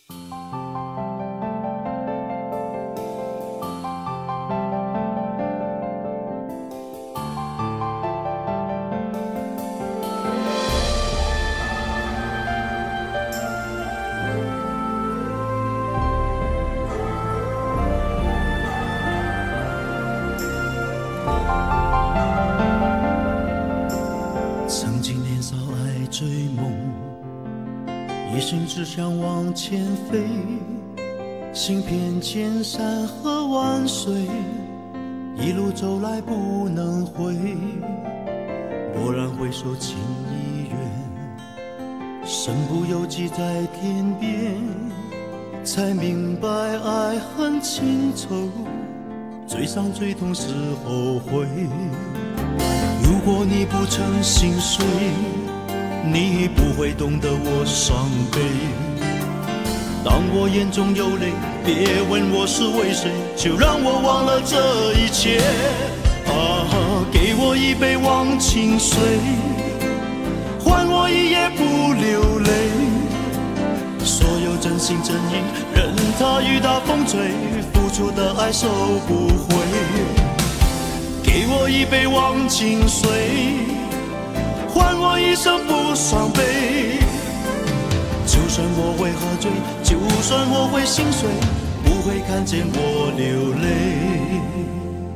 曾经年少爱追梦，一心只想往前飞，行遍千山和万水，一路走来不能回。蓦然回首，情已远，身不由己在天边，才明白爱恨情仇，最伤最痛是后悔。如果你不曾心碎，你不会懂得我伤悲。当我眼中有泪，别问我是为谁，就让我忘了这一切。给我一杯忘情水，换我一夜不流泪。所有真心真意，任它雨打风吹，付出的爱收不回。给我一杯忘情水，换我一生不伤悲。就算我会喝醉，就算我会心碎，不会看见我流泪。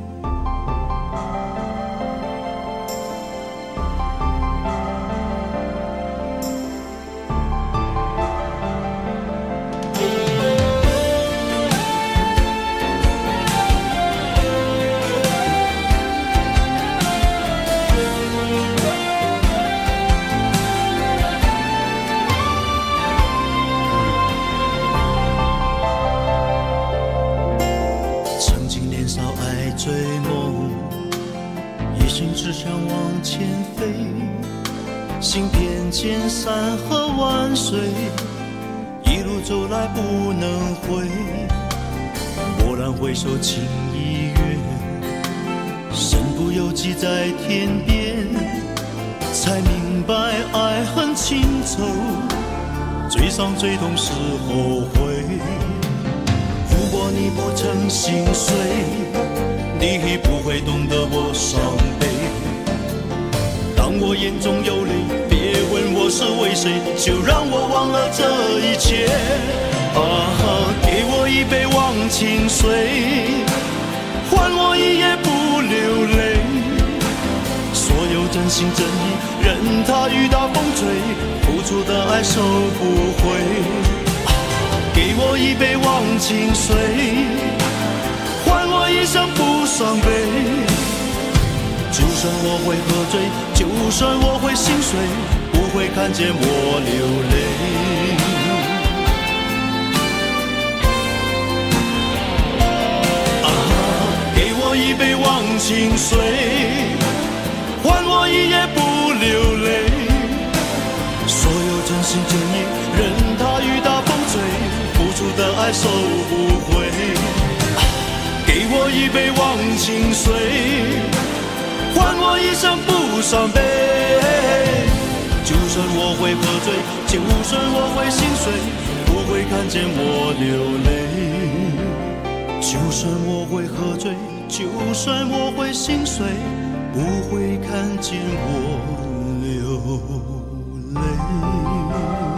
追梦，一心只想往前飞，行遍千山和万水，一路走来不能回。蓦然回首，情已远，身不由己在天边，才明白爱恨情仇，最伤最痛是后悔。如果你不曾心碎，你不会懂得我伤悲。当我眼中有泪，别问我是为谁，就让我忘了这一切。给我一杯忘情水，换我一夜不流泪。所有真心真意，任它雨打风吹，付出的爱收不回。给我一杯忘情水，换我一生不伤悲。就算我会喝醉，就算我会心碎，不会看见我流泪。给我一杯忘情水，换我一夜不流泪。所有真心真意，任它雨打风吹，付出的爱收不回。给我一杯忘情水，换我一生不伤悲。就算我会喝醉，就算我会心碎，不会看见我流泪。就算我会喝醉，就算我会心碎，不会看见我流泪。